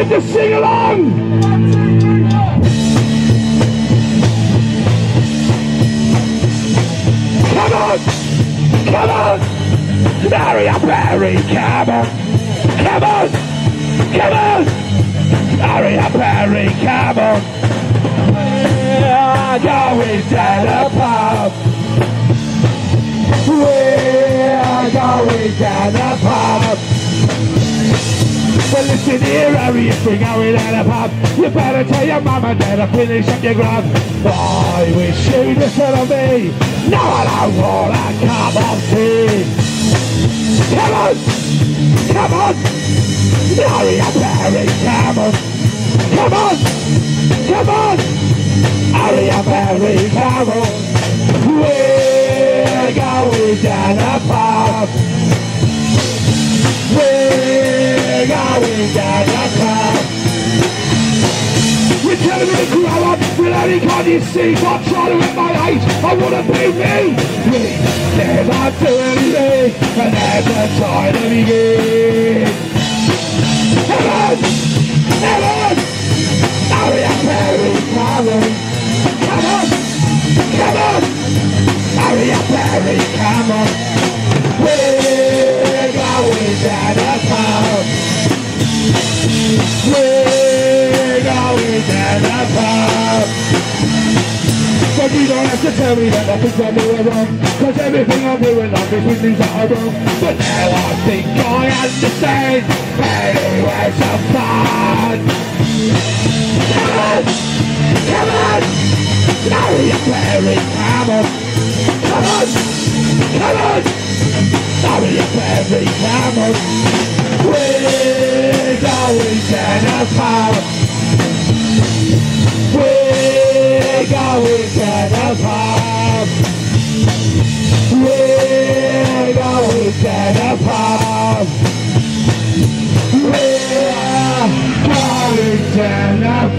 time to sing along. Come on, come on. Hurry up, Harry, come on. Come on, come on. Hurry up, Harry, come on. We're going to the pub. We're going to the pub. Well, listen here, Harry, if we're going to the pub, you better tell your mum and dad to finish up your grub. I wish you'd listen to me. No, I don't want a cup of tea. Come on, come on. Hurry up, Harry, come on. Come on, come on. Hurry up, Harry, come on. We're going to the pub. We're going to the pub. You're telling me to grow up with only can't you see what trying to emulate? I wouldn't be me. We never do anything and never try to begin. Come on, come on. Hurry up, Harry, come on. Come on, come on. Hurry up, Harry, come on. We're going to the pub. We're going to the pub. But you don't have to tell me that nothing's I'm doing wrong, cause everything I'm doing life is with things that are wrong. But now I think I understand. Anyway, some fun. Come on, come on. Hurry up, Harry, come on. Come on, come on. Hurry up, Harry, come on. We're going to the pub. We're going to the pub. We're going to the pub. We're going to the